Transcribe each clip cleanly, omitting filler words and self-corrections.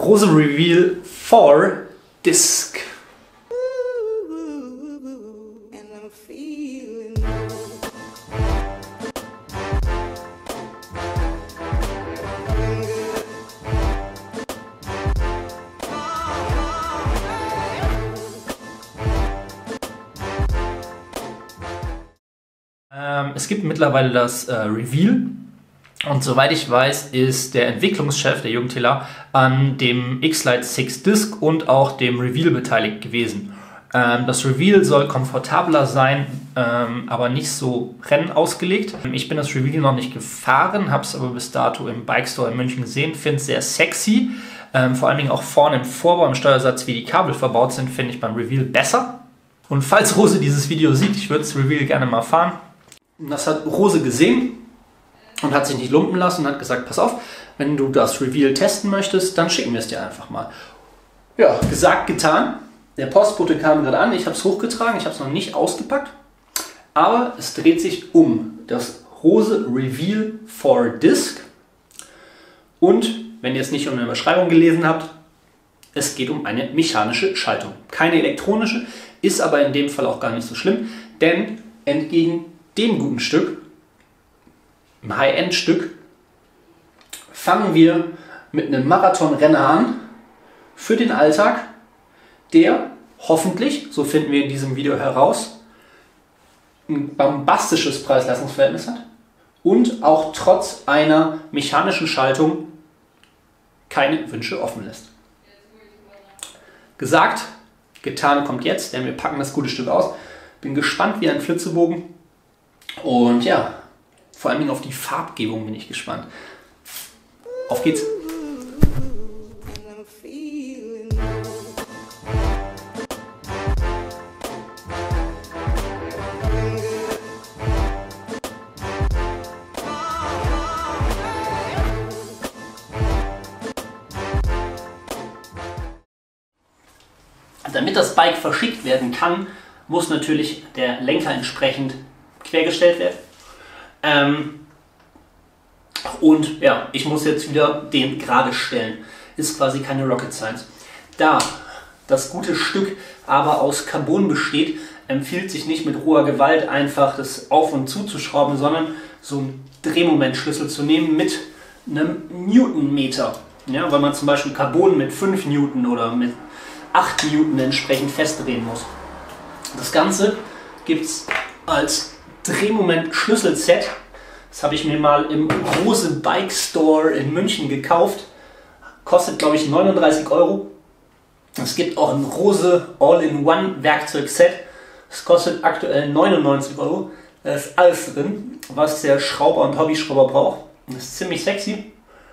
Rose Reveal 4 Disc. Es gibt mittlerweile das Reveal und soweit ich weiß, ist der Entwicklungschef der Jugendtela an dem X-Lite 6 Disc und auch dem Reveal beteiligt gewesen. Das Reveal soll komfortabler sein, aber nicht so Rennen ausgelegt. Ich bin das Reveal noch nicht gefahren, habe es aber bis dato im Bike Store in München gesehen, finde es sehr sexy. Vor allen Dingen auch vorne im Vorbau, im Steuersatz, wie die Kabel verbaut sind, finde ich beim Reveal besser. Und falls Rose dieses Video sieht, ich würde das Reveal gerne mal fahren. Das hat Rose gesehen und hat sich nicht lumpen lassen und hat gesagt, pass auf, wenn du das Reveal testen möchtest, dann schicken wir es dir einfach mal. Ja, gesagt, getan. Der Postbote kam gerade an, ich habe es hochgetragen, ich habe es noch nicht ausgepackt, aber es dreht sich um das Rose Reveal 4 Disc und, wenn ihr es nicht in der Beschreibung gelesen habt, es geht um eine mechanische Schaltung. Keine elektronische, ist aber in dem Fall auch gar nicht so schlimm, denn entgegen dem guten Stück, im High-End-Stück, fangen wir mit einem Marathonrenner an für den Alltag, der hoffentlich, so finden wir in diesem Video heraus, ein bombastisches Preis-Leistungs-Verhältnis hat und auch trotz einer mechanischen Schaltung keine Wünsche offen lässt. Gesagt, getan kommt jetzt, denn wir packen das gute Stück aus. Bin gespannt wie ein Flitzebogen. Und ja, vor allem auf die Farbgebung bin ich gespannt. Auf geht's! Damit das Bike verschickt werden kann, muss natürlich der Lenker entsprechend quergestellt werden. Und ja, ich muss jetzt wieder den gerade stellen. Ist quasi keine Rocket Science. Da das gute Stück aber aus Carbon besteht, empfiehlt sich nicht mit roher Gewalt einfach das auf und zuzuschrauben, sondern so einen Drehmomentschlüssel zu nehmen mit einem Newtonmeter. Ja, weil man zum Beispiel Carbon mit 5 Newton oder mit 8 Newton entsprechend festdrehen muss. Das Ganze gibt es als Drehmoment-Schlüsselset. Das habe ich mir mal im Rose Bike Store in München gekauft. Kostet, glaube ich, 39 €. Es gibt auch ein Rose All-in-One Werkzeugset. Das kostet aktuell 99 €. Da ist alles drin, was der Schrauber und Hobbyschrauber braucht. Das ist ziemlich sexy.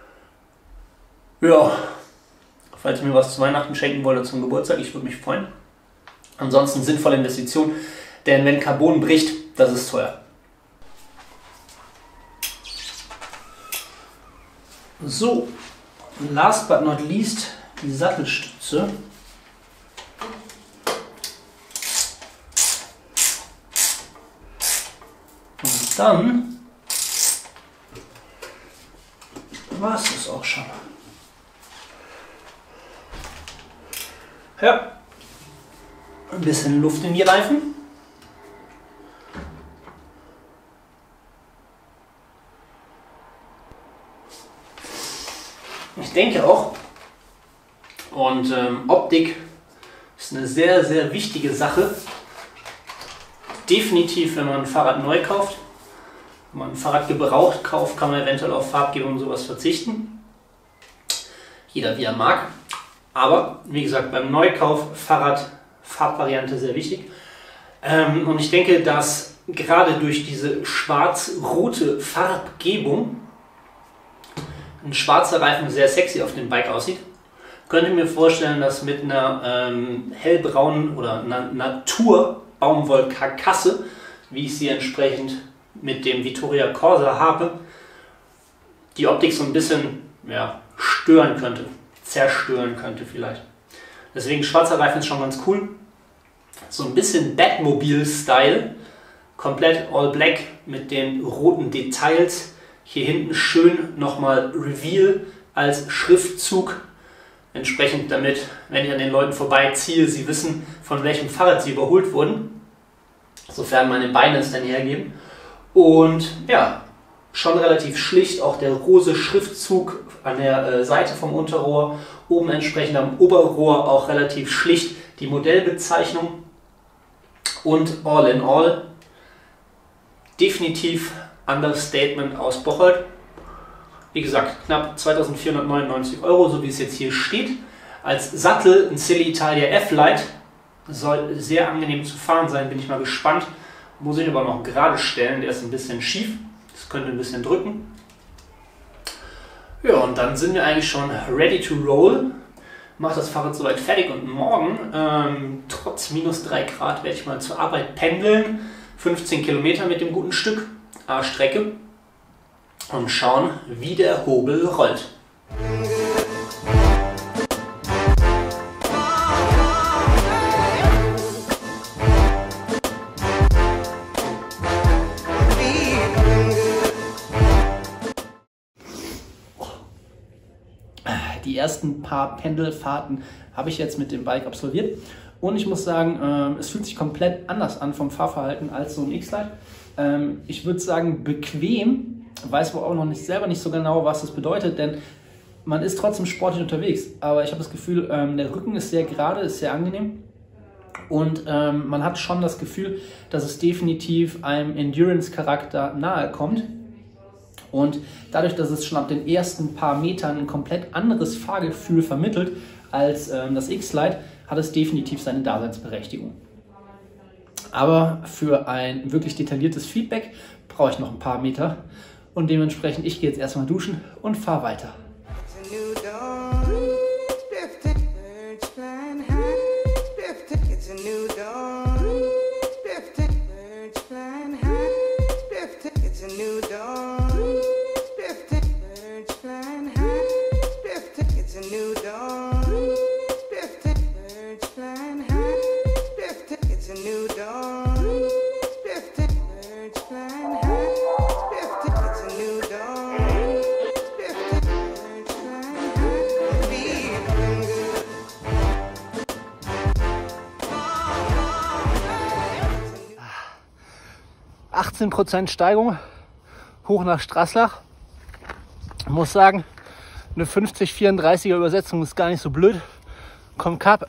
Ja, falls ihr mir was zu Weihnachten schenken wollt oder zum Geburtstag, ich würde mich freuen. Ansonsten sinnvolle Investition, denn wenn Carbon bricht, das ist teuer. So, last but not least die Sattelstütze. Und dann war es das auch schon. Ja, ein bisschen Luft in die Reifen. Ich denke auch, und Optik ist eine sehr, sehr wichtige Sache. Definitiv, wenn man ein Fahrrad neu kauft. Wenn man ein Fahrrad gebraucht kauft, kann man eventuell auf Farbgebung und sowas verzichten. Jeder wie er mag. Aber wie gesagt, beim Neukauf Fahrrad Farbvariante sehr wichtig. Und ich denke, dass gerade durch diese schwarz-rote Farbgebung ein schwarzer Reifen sehr sexy auf dem Bike aussieht. Könnte mir vorstellen, dass mit einer hellbraunen oder einer Natur-Baumwollkarkasse, wie ich sie entsprechend mit dem Vittoria Corsa habe, die Optik so ein bisschen stören könnte, zerstören könnte vielleicht. Deswegen schwarzer Reifen ist schon ganz cool. So ein bisschen Batmobile-Style, komplett all black mit den roten Details. Hier hinten schön nochmal Reveal als Schriftzug. Entsprechend damit, wenn ich an den Leuten vorbeiziehe, sie wissen, von welchem Fahrrad sie überholt wurden. Sofern meine Beine es dann hergeben. Und ja, schon relativ schlicht, auch der rose Schriftzug an der Seite vom Unterrohr. Oben entsprechend am Oberrohr auch relativ schlicht die Modellbezeichnung. Und all in all, definitiv Understatement aus Bocholt. Wie gesagt, knapp 2.499 €, so wie es jetzt hier steht. Als Sattel ein Silly Italia F-Lite. Soll sehr angenehm zu fahren sein, bin ich mal gespannt. Muss ich aber noch gerade stellen, der ist ein bisschen schief. Das könnte ein bisschen drücken. Ja, und dann sind wir eigentlich schon ready to roll. Mache das Fahrrad soweit fertig und morgen, trotz minus 3 Grad, werde ich mal zur Arbeit pendeln. 15 Kilometer mit dem guten Stück A-Strecke. Und schauen, wie der Hobel rollt. Die ersten paar Pendelfahrten habe ich jetzt mit dem Bike absolviert. Und ich muss sagen, es fühlt sich komplett anders an vom Fahrverhalten als so ein X-Lite. Ich würde sagen, bequem. Weiß wohl auch noch nicht selber nicht so genau, was das bedeutet, denn man ist trotzdem sportlich unterwegs. Aber ich habe das Gefühl, der Rücken ist sehr gerade, ist sehr angenehm. Und man hat schon das Gefühl, dass es definitiv einem Endurance-Charakter nahe kommt. Und dadurch, dass es schon ab den ersten paar Metern ein komplett anderes Fahrgefühl vermittelt als das X-Lite, hat es definitiv seine Daseinsberechtigung. Aber für ein wirklich detailliertes Feedback brauche ich noch ein paar Meter. Und dementsprechend, ich gehe jetzt erstmal duschen und fahre weiter. %, Steigung hoch nach Straßlach. Ich muss sagen, eine 50-34er Übersetzung ist gar nicht so blöd. Kompakt,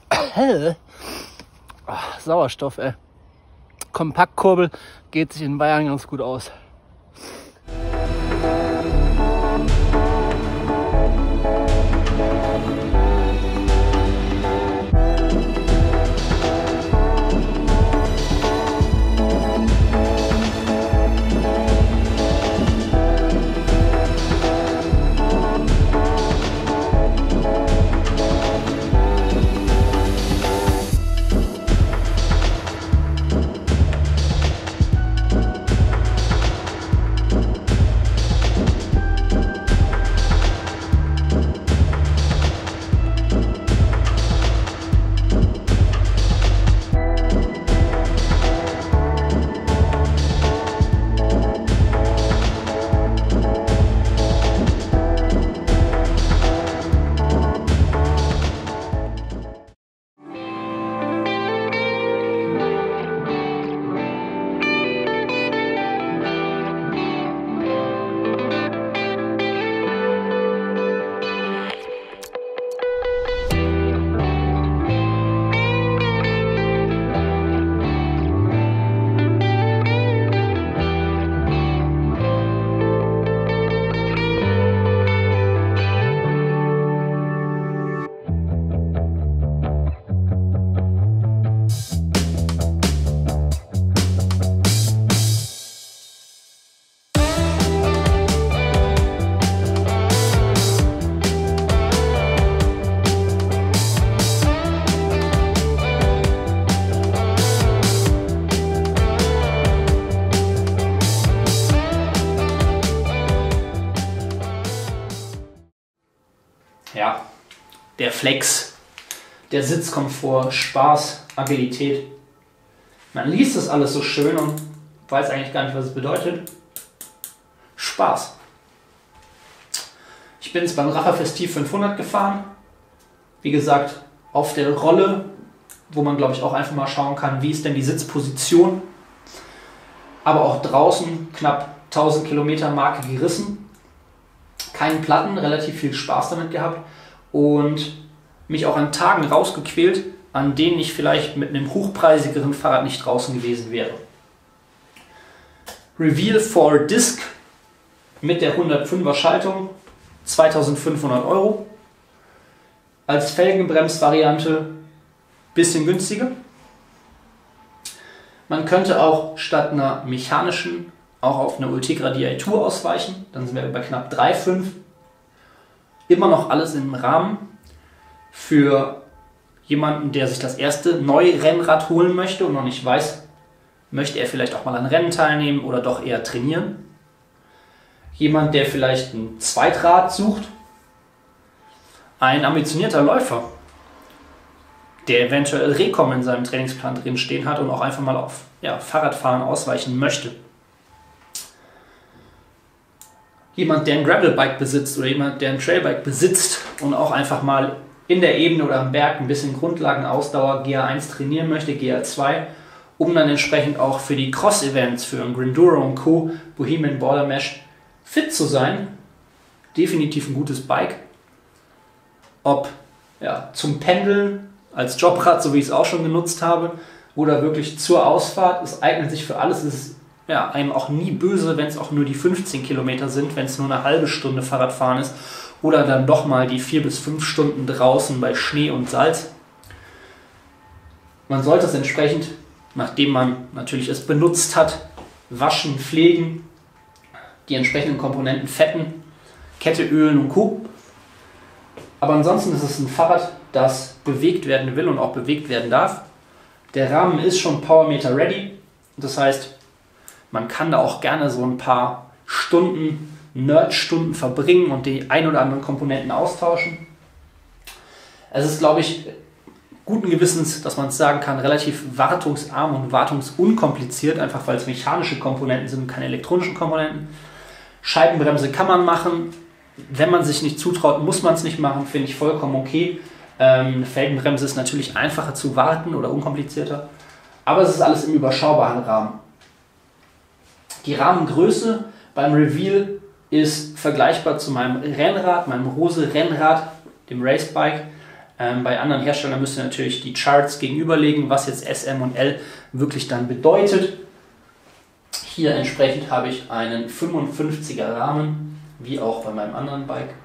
Sauerstoff, ey. Kompaktkurbel geht sich in Bayern ganz gut aus. Ja, der Flex, der Sitzkomfort, Spaß, Agilität. Man liest das alles so schön und weiß eigentlich gar nicht, was es bedeutet. Spaß. Ich bin jetzt beim Rafa Festiv 500 gefahren. Wie gesagt, auf der Rolle, wo man glaube ich auch einfach mal schauen kann, wie ist denn die Sitzposition. Aber auch draußen knapp 1000 Kilometer Marke gerissen. Keinen Platten, relativ viel Spaß damit gehabt und mich auch an Tagen rausgequält, an denen ich vielleicht mit einem hochpreisigeren Fahrrad nicht draußen gewesen wäre. Reveal 4 Disc mit der 105er Schaltung, 2500 Euro. Als Felgenbremsvariante bisschen günstiger. Man könnte auch statt einer mechanischen auch auf eine Ultegra Di Tour ausweichen. Dann sind wir bei knapp 3,5. Immer noch alles im Rahmen für jemanden, der sich das erste neue Rennrad holen möchte und noch nicht weiß, möchte er vielleicht auch mal an Rennen teilnehmen oder doch eher trainieren. Jemand, der vielleicht ein Zweitrad sucht. Ein ambitionierter Läufer, der eventuell Recom in seinem Trainingsplan drin stehen hat und auch einfach mal auf Fahrradfahren ausweichen möchte. Jemand, der ein Gravelbike besitzt oder jemand, der ein Trailbike besitzt und auch einfach mal in der Ebene oder am Berg ein bisschen Grundlagenausdauer GA1 trainieren möchte, GA2, um dann entsprechend auch für die Cross-Events, für ein Grinduro und Co., Bohemian Border Mesh fit zu sein. Definitiv ein gutes Bike. Ob zum Pendeln, als Jobrad, so wie ich es auch schon genutzt habe, oder wirklich zur Ausfahrt. Es eignet sich für alles. Es ist einem auch nie böse, wenn es auch nur die 15 Kilometer sind, wenn es nur eine halbe Stunde Fahrradfahren ist oder dann doch mal die 4 bis 5 Stunden draußen bei Schnee und Salz. Man sollte es entsprechend, nachdem man natürlich es benutzt hat, waschen, pflegen, die entsprechenden Komponenten fetten, Kette ölen und Co. Aber ansonsten ist es ein Fahrrad, das bewegt werden will und auch bewegt werden darf. Der Rahmen ist schon Powermeter ready. Das heißt, man kann da auch gerne so ein paar Stunden, Nerd-Stunden verbringen und die ein oder anderen Komponenten austauschen. Es ist, glaube ich, guten Gewissens, dass man es sagen kann, relativ wartungsarm und wartungsunkompliziert, einfach weil es mechanische Komponenten sind und keine elektronischen Komponenten. Scheibenbremse kann man machen. Wenn man sich nicht zutraut, muss man es nicht machen, finde ich vollkommen okay. Eine Felgenbremse ist natürlich einfacher zu warten oder unkomplizierter, aber es ist alles im überschaubaren Rahmen. Die Rahmengröße beim Reveal ist vergleichbar zu meinem Rennrad, meinem Rose Rennrad, dem Racebike. Bei anderen Herstellern müsst ihr natürlich die Charts gegenüberlegen, was jetzt S, M und L wirklich dann bedeutet. Hier entsprechend habe ich einen 55er Rahmen, wie auch bei meinem anderen Bike.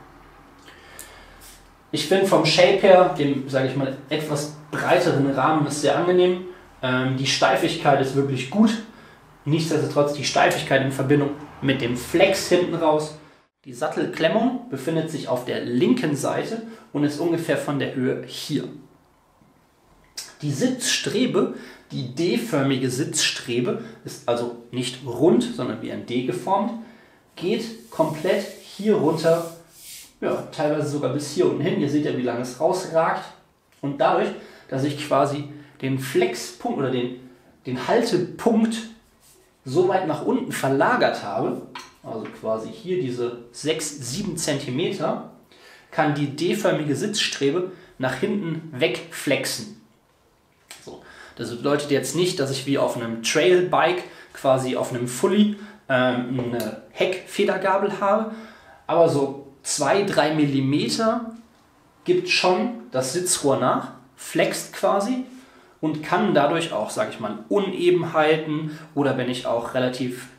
Ich finde vom Shape her, dem, sage ich mal, etwas breiteren Rahmen ist sehr angenehm. Die Steifigkeit ist wirklich gut. Nichtsdestotrotz die Steifigkeit in Verbindung mit dem Flex hinten raus. Die Sattelklemmung befindet sich auf der linken Seite und ist ungefähr von der Höhe hier. Die Sitzstrebe, die D-förmige Sitzstrebe, ist also nicht rund, sondern wie ein D geformt, geht komplett hier runter, teilweise sogar bis hier unten hin. Ihr seht ja, wie lange es rausragt. Und dadurch, dass ich quasi den Flexpunkt oder den Haltepunkt so weit nach unten verlagert habe, also quasi hier diese 6-7 cm, kann die D-förmige Sitzstrebe nach hinten wegflexen. So, das bedeutet jetzt nicht, dass ich wie auf einem Trailbike quasi auf einem Fully eine Heckfedergabel habe, aber so 2-3 mm gibt schon das Sitzrohr nach, flext quasi und kann dadurch auch, sage ich mal, Unebenheiten oder wenn ich auch relativ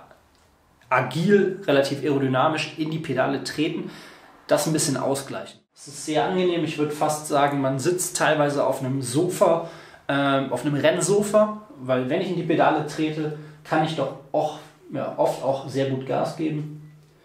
agil, relativ aerodynamisch in die Pedale treten, das ein bisschen ausgleichen. Es ist sehr angenehm, ich würde fast sagen, man sitzt teilweise auf einem Sofa, auf einem Rennsofa, weil wenn ich in die Pedale trete, kann ich doch auch, oft auch sehr gut Gas geben.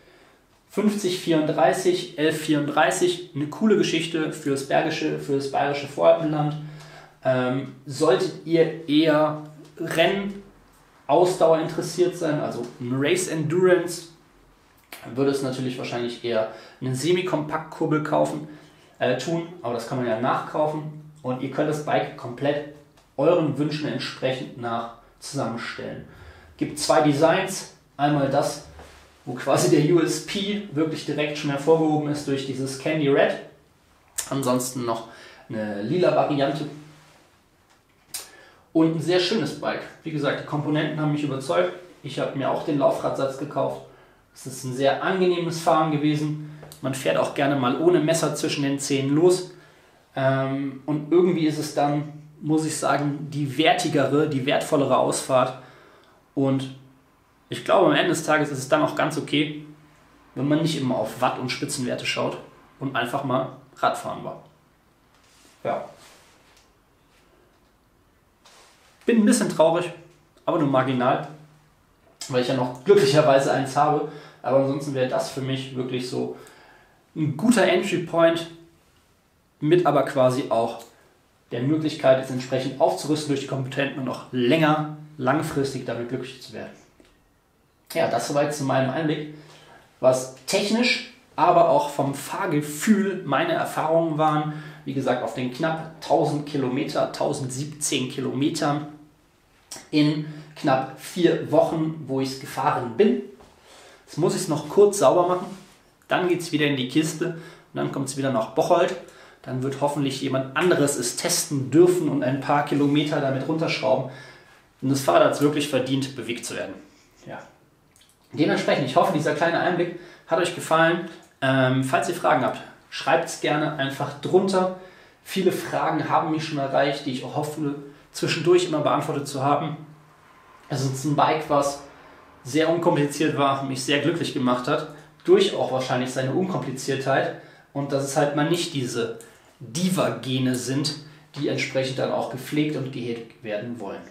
50-34, 11-34, eine coole Geschichte für das bayerische Voralpenland. Solltet ihr eher Rennausdauer interessiert sein, also Race Endurance, würde es natürlich wahrscheinlich eher eine Semi-Kompakt-Kurbel tun, aber das kann man ja nachkaufen und ihr könnt das Bike komplett euren Wünschen entsprechend nach zusammenstellen. Gibt zwei Designs, einmal das, wo quasi der USP wirklich direkt schon hervorgehoben ist durch dieses Candy Red. Ansonsten noch eine lila Variante. Und ein sehr schönes Bike. Wie gesagt, die Komponenten haben mich überzeugt. Ich habe mir auch den Laufradsatz gekauft. Es ist ein sehr angenehmes Fahren gewesen. Man fährt auch gerne mal ohne Messer zwischen den Zähnen los. Und irgendwie ist es dann, muss ich sagen, die wertigere, die wertvollere Ausfahrt. Und ich glaube, am Ende des Tages ist es dann auch ganz okay, wenn man nicht immer auf Watt und Spitzenwerte schaut und einfach mal Radfahren war. Ja. Bin ein bisschen traurig, aber nur marginal, weil ich ja noch glücklicherweise eins habe. Aber ansonsten wäre das für mich wirklich so ein guter Entry Point, mit aber quasi auch der Möglichkeit, es entsprechend aufzurüsten durch die Kompetenten und auch langfristig damit glücklich zu werden. Ja, das soweit zu meinem Einblick, was technisch, aber auch vom Fahrgefühl meine Erfahrungen waren. Wie gesagt, auf den knapp 1000 Kilometer, 1017 Kilometern in knapp 4 Wochen, wo ich es gefahren bin. Jetzt muss ich es noch kurz sauber machen, dann geht es wieder in die Kiste und dann kommt es wieder nach Bocholt. Dann wird hoffentlich jemand anderes es testen dürfen und ein paar Kilometer damit runterschrauben. Und das Fahrrad hat es wirklich verdient, bewegt zu werden. Ja. Dementsprechend, ich hoffe, dieser kleine Einblick hat euch gefallen. Falls ihr Fragen habt, schreibt es gerne einfach drunter. Viele Fragen haben mich schon erreicht, die ich auch hoffe, zwischendurch immer beantwortet zu haben. Es ist ein Bike, was sehr unkompliziert war, mich sehr glücklich gemacht hat, durch auch wahrscheinlich seine Unkompliziertheit und dass es halt mal nicht diese Diva-Gene sind, die entsprechend dann auch gepflegt und gehegt werden wollen.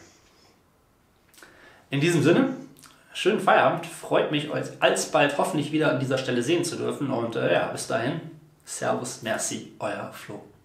In diesem Sinne, schönen Feierabend, freut mich, euch alsbald hoffentlich wieder an dieser Stelle sehen zu dürfen und bis dahin, Servus, merci, euer Flo.